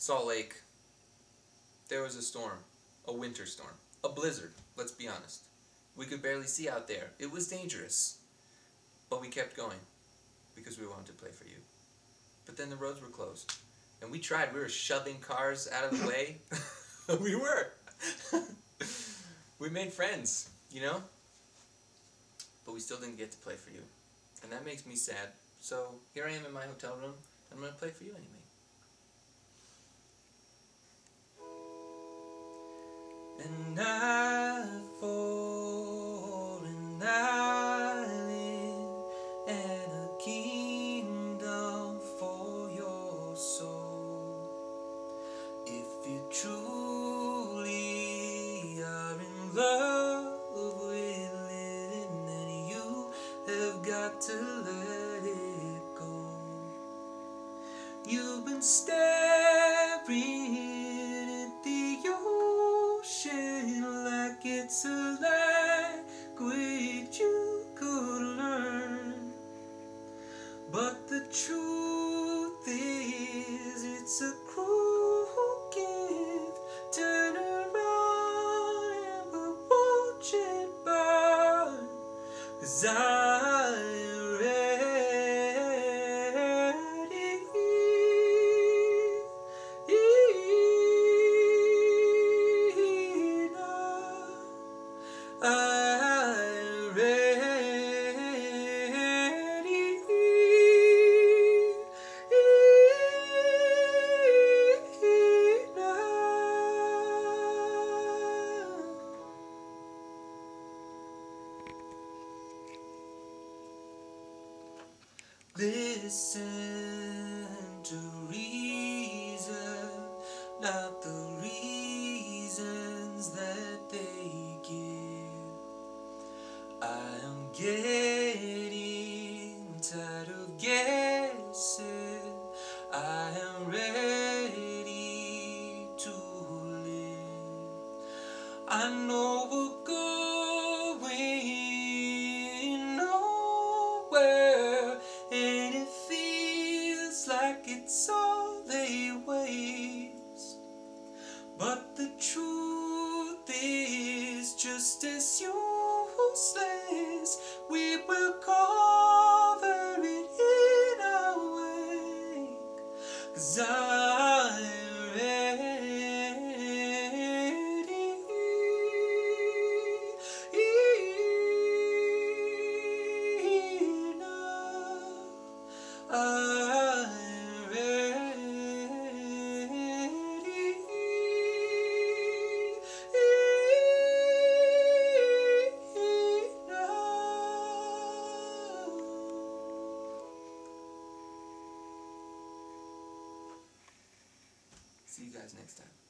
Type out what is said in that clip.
Salt Lake, there was a storm, a winter storm, a blizzard, let's be honest. We could barely see out there. It was dangerous. But we kept going because we wanted to play for you. But then the roads were closed. And we tried. We were shoving cars out of the way. We were. We made friends, you know? But we still didn't get to play for you. And that makes me sad. So here I am in my hotel room. I'm going to play for you anyway. And I for an island and a kingdom for your soul. If you truly are in love with living, then you have got to let it go. You've been staring at the ocean like it's a language you could learn. But the truth is, it's a cruel gift. Turn around and watch it burn. 'Cause I'm ready now. I'm ready now. Listen to reason, not the reasons that they give. I am getting tired of guessing. I am ready to live. I know we're going nowhere, and it feels like it's all they waste. But the truth is just as useless. We will cover it in our wake. 'Cause I'm ready now. I'm See you guys next time.